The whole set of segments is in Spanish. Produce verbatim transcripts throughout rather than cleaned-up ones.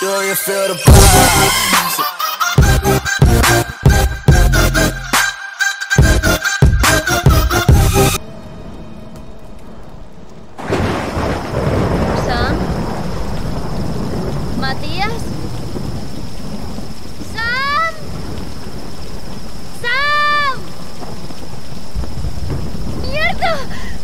Do you feel the vibes? ¿Sam? ¿Matías? ¡Sam! ¡Sam! ¡Mierda!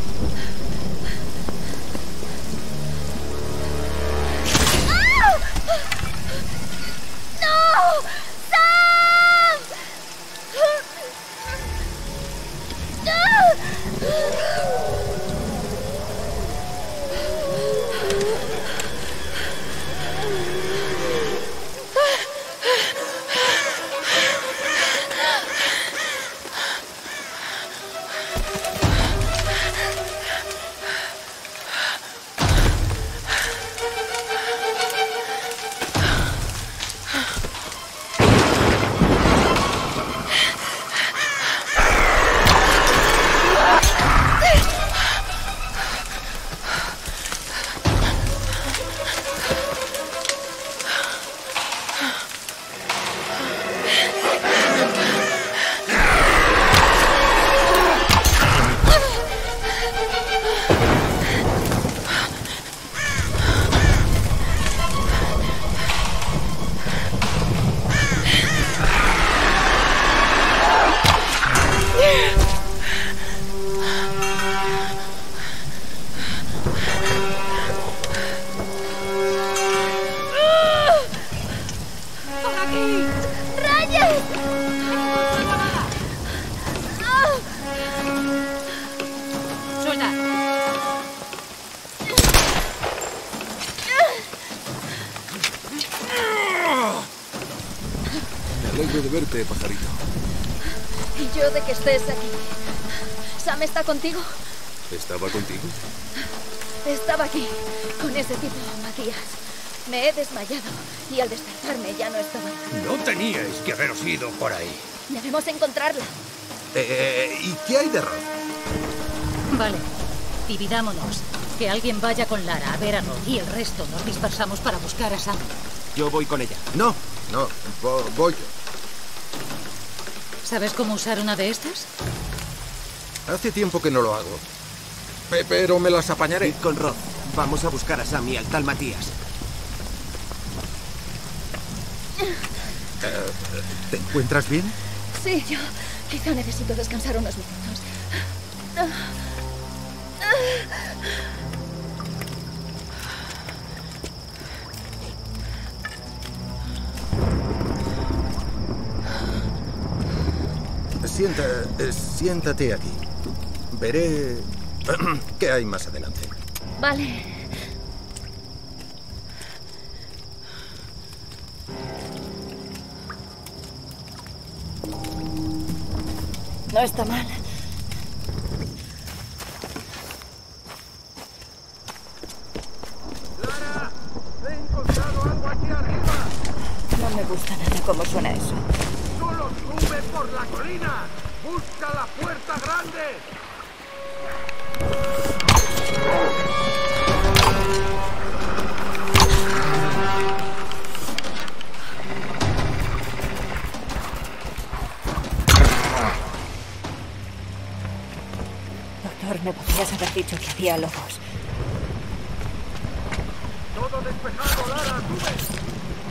De verte, pajarito. Y yo de que estés aquí. ¿Sam está contigo? ¿Estaba contigo? Estaba aquí, con ese tipo, Matías. Me he desmayado y al despertarme ya no estaba. No teníais que haberos ido por ahí. Debemos encontrarla. Eh, ¿Y qué hay de Rod? Vale, dividámonos. Que alguien vaya con Lara a ver a Rod y el resto nos dispersamos para buscar a Sam. Yo voy con ella. No, no, vo- voy yo. ¿Sabes cómo usar una de estas? Hace tiempo que no lo hago. Pe- pero me las apañaré. Id con Rod. Vamos a buscar a Sam y al tal Matías. Eh, ¿Te encuentras bien? Sí, yo quizá necesito descansar unos minutos. Sienta, eh, siéntate aquí. Veré qué hay más adelante. Vale. No está mal. ¡Lara! ¡He encontrado algo aquí arriba! No me gusta nada cómo suena eso. ¡Solo sube por la colina! ¡Busca la puerta grande! Doctor, me podrías haber dicho que había lobos. ¡Todo despejado, Lara! ¡Sube!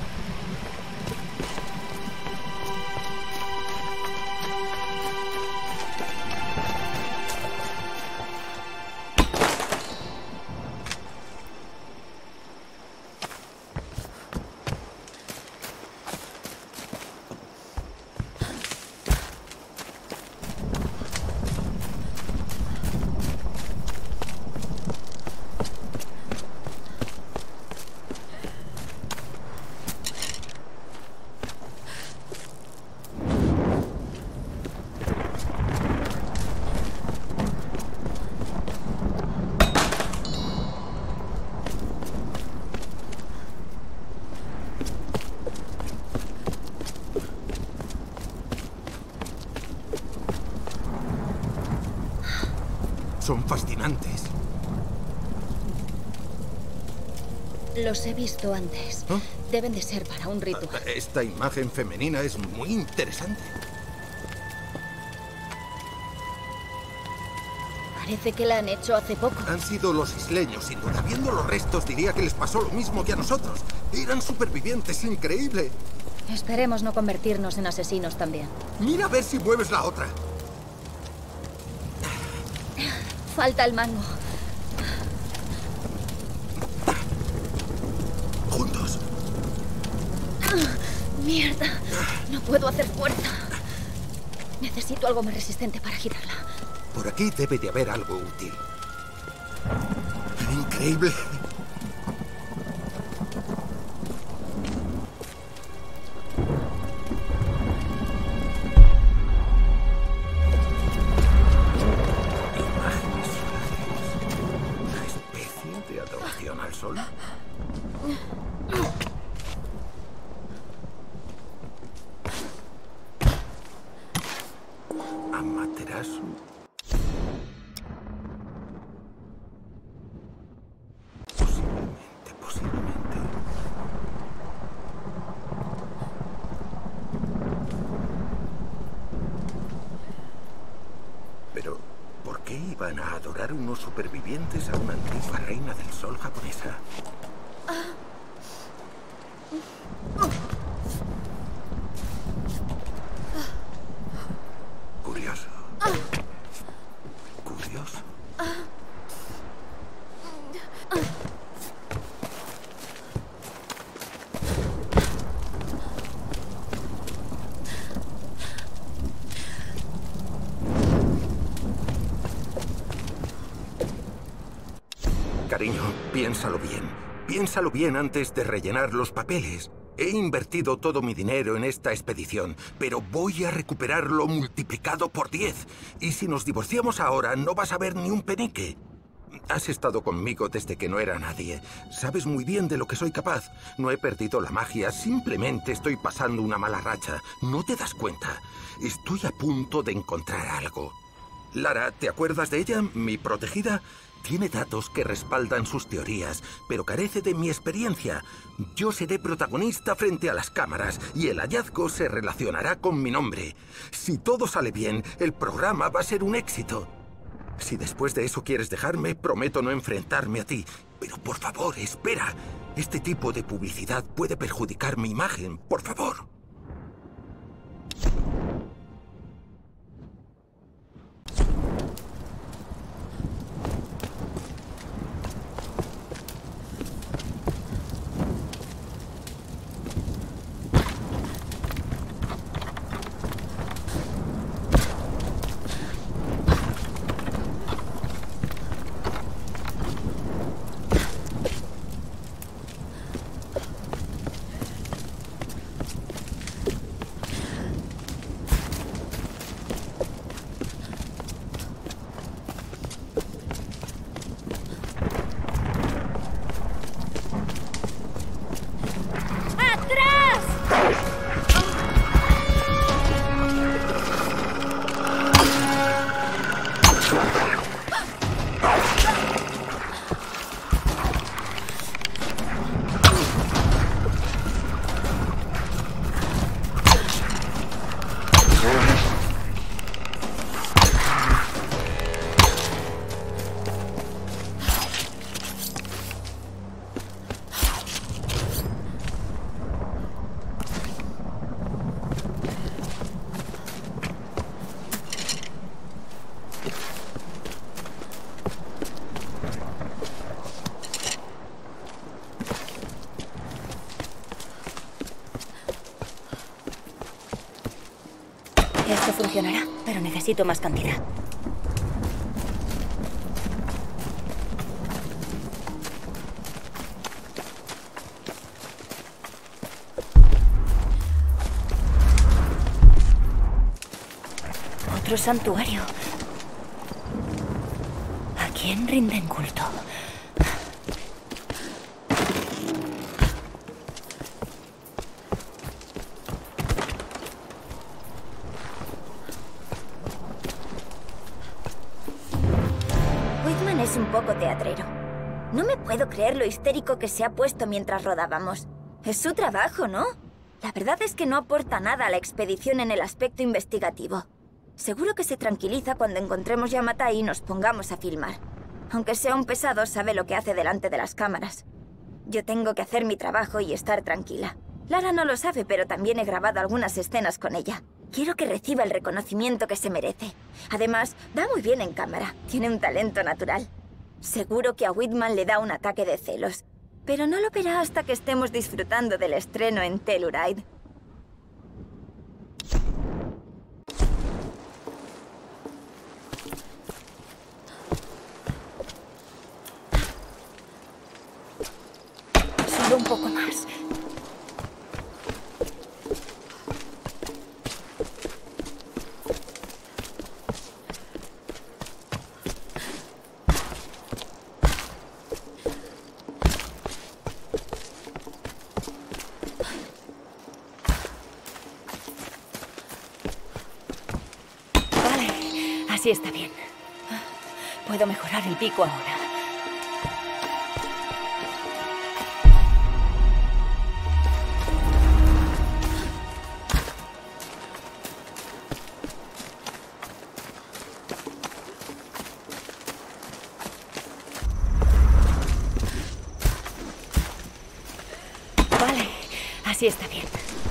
Son fascinantes. Los he visto antes. ¿Ah? Deben de ser para un ritual. Esta imagen femenina es muy interesante. Parece que la han hecho hace poco. Han sido los isleños, sin duda. Viendo los restos, diría que les pasó lo mismo que a nosotros. Eran supervivientes, increíble. Esperemos no convertirnos en asesinos también. Mira a ver si mueves la otra. Falta el mango. Juntos. Mierda. No puedo hacer fuerza. Necesito algo más resistente para girarla. Por aquí debe de haber algo útil. Increíble. Imágenes solares. Una especie de adoración al sol. Amaterasu. Posiblemente, posiblemente. Pero, ¿por qué iban a adorar unos supervivientes a una antigua reina del sol japonesa? Curioso. Curioso. Cariño, piénsalo bien. Piénsalo bien antes de rellenar los papeles. He invertido todo mi dinero en esta expedición, pero voy a recuperarlo multiplicado por diez. Y si nos divorciamos ahora, no vas a ver ni un penique. Has estado conmigo desde que no era nadie. Sabes muy bien de lo que soy capaz. No he perdido la magia, simplemente estoy pasando una mala racha. ¿No te das cuenta? Estoy a punto de encontrar algo. Lara, ¿te acuerdas de ella, mi protegida? Tiene datos que respaldan sus teorías, pero carece de mi experiencia. Yo seré protagonista frente a las cámaras y el hallazgo se relacionará con mi nombre. Si todo sale bien, el programa va a ser un éxito. Si después de eso quieres dejarme, prometo no enfrentarme a ti. Pero por favor, espera. Este tipo de publicidad puede perjudicar mi imagen. Por favor. Esto funcionará, pero necesito más cantidad. Otro santuario. ¿A quién rinden culto? Whitman es un poco teatrero. No me puedo creer lo histérico que se ha puesto mientras rodábamos. Es su trabajo, ¿no? La verdad es que no aporta nada a la expedición en el aspecto investigativo. Seguro que se tranquiliza cuando encontremos Yamatai y nos pongamos a filmar. Aunque sea un pesado, sabe lo que hace delante de las cámaras. Yo tengo que hacer mi trabajo y estar tranquila. Lara no lo sabe, pero también he grabado algunas escenas con ella. Quiero que reciba el reconocimiento que se merece. Además, va muy bien en cámara. Tiene un talento natural. Seguro que a Whitman le da un ataque de celos. Pero no lo verá hasta que estemos disfrutando del estreno en Telluride. Solo un poco más. Así está bien. Puedo mejorar el pico ahora. Vale, así está bien.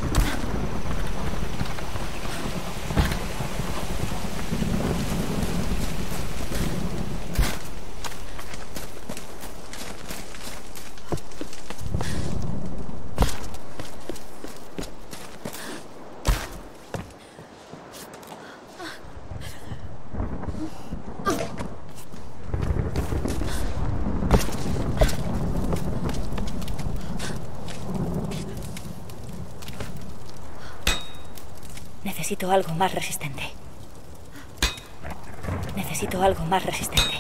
Necesito algo más resistente. Necesito algo más resistente.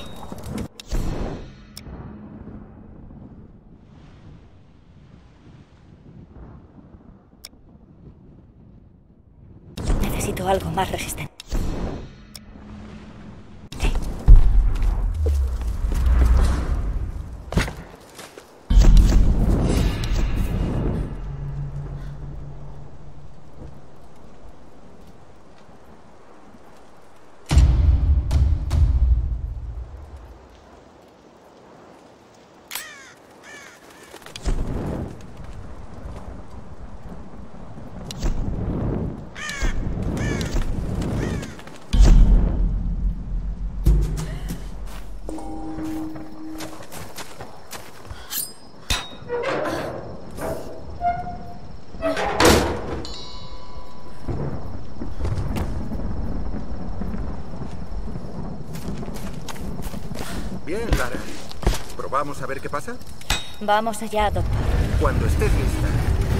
Necesito algo más resistente. Bien, Lara. ¿Probamos a ver qué pasa? Vamos allá, doctor. Cuando estés lista.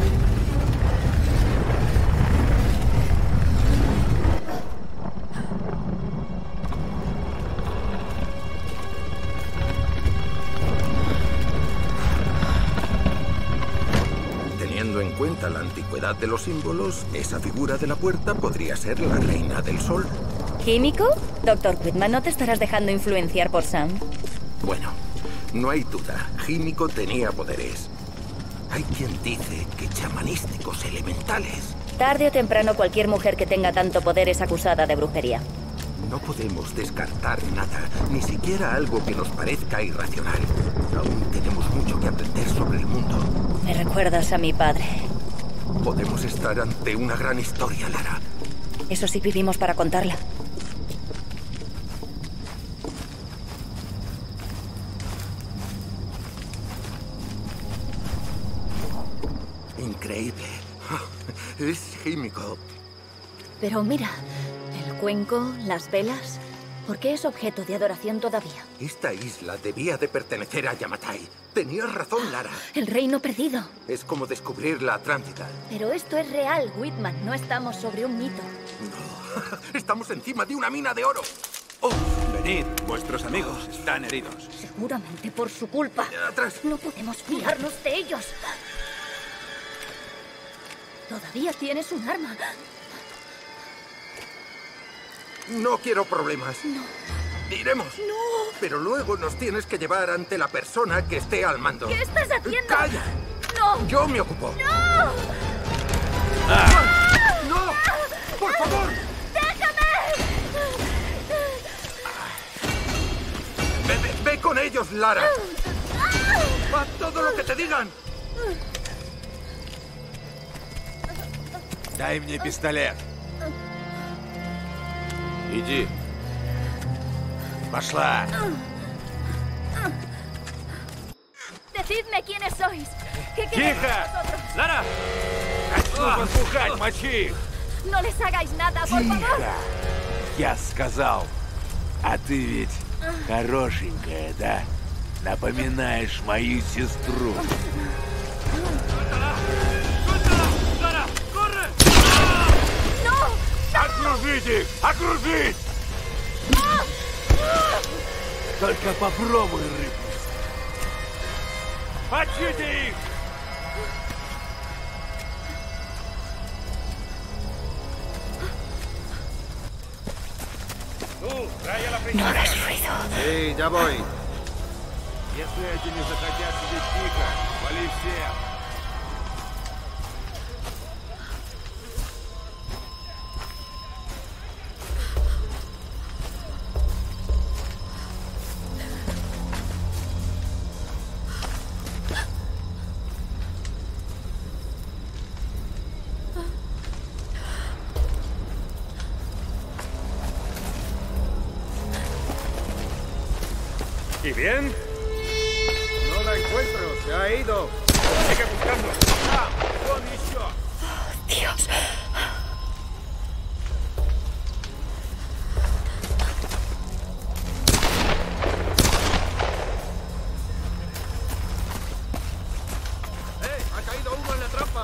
Teniendo en cuenta la antigüedad de los símbolos, esa figura de la puerta podría ser la Reina del Sol. ¿Químico? Doctor Whitman, ¿no te estarás dejando influenciar por Sam? Bueno, no hay duda. Químico tenía poderes. Hay quien dice que chamanísticos elementales. Tarde o temprano cualquier mujer que tenga tanto poder es acusada de brujería. No podemos descartar nada, ni siquiera algo que nos parezca irracional. Aún tenemos mucho que aprender sobre el mundo. Me recuerdas a mi padre. Podemos estar ante una gran historia, Lara. Eso sí, vivimos para contarla. Increíble. Es químico. Pero mira, el cuenco, las velas... ¿Por qué es objeto de adoración todavía? Esta isla debía de pertenecer a Yamatai. Tenías razón, Lara. El reino perdido. Es como descubrir la Atlántida. Pero esto es real, Whitman. No estamos sobre un mito. No, estamos encima de una mina de oro. Oh, venid, vuestros amigos están heridos. Seguramente por su culpa. Atrás. No podemos fiarnos de ellos. Todavía tienes un arma. No quiero problemas. No. Iremos. No. Pero luego nos tienes que llevar ante la persona que esté al mando. ¿Qué estás haciendo? ¡Calla! No. ¡No! Yo me ocupo. ¡No! ¡Ah! ¡No! ¡Por favor! ¡Déjame! Ve, ve, ve con ellos, Lara. Haz todo lo que te digan. Дай мне пистолет. Иди. Пошла. Decidme quiénes sois. ¿Qué queréis Тихо! vosotros? Лара! Хочу послухать, мочи их! No les hagáis nada, por favor. Тихо! Я сказал. А ты ведь хорошенькая, да? Напоминаешь мою сестру. Окружить их! Окружить! Только попробуй рыпнуться. Мочите их! No hagas ruido. Sí, ya voy. Если эти не захотят сидеть тихо, вали всех. ¿Y bien? No la encuentro, se ha ido. Sigue buscando. Там, вон еще. Dios. ¡Eh! ¡Ha caído uno en la trampa!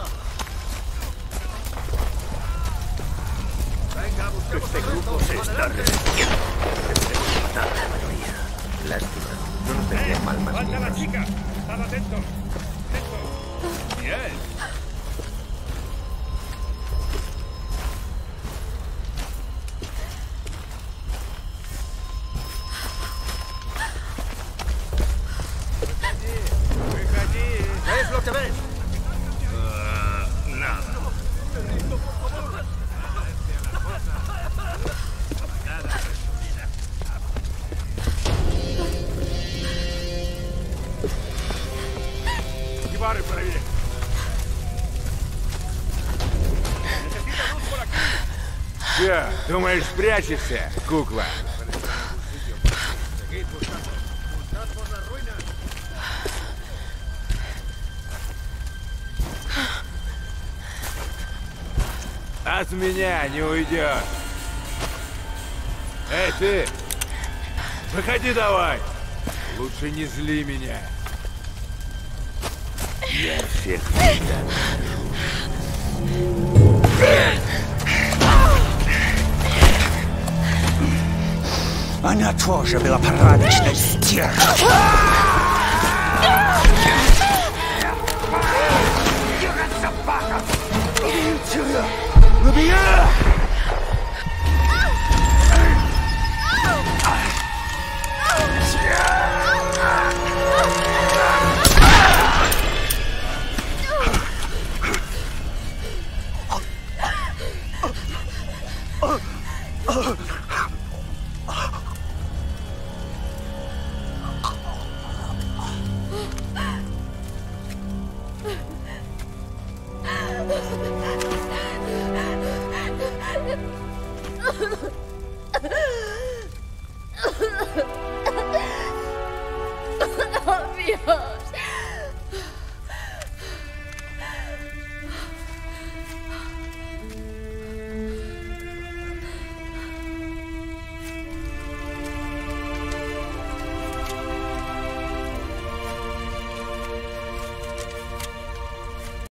Venga, busquemos Este el resto. grupo se está ¡Adelante! repitiendo. Tendremos que matar a la mayoría. Lástima. No nos vendría mal más ¡Falta la miembros. chica! ¡Estad atentos! ¡Atentos! ¡Bien! ¿Qué es lo que ves? Дивары проверь. Че, думаешь, спрячешься, кукла? Seguid buscando. Buscad por las ruinas. От меня не уйдешь. Эй, ты! Выходи давай! Лучше не зли меня. Я всех всегда. Она тоже была порядочной стервой. Собака! Сюда! Убей!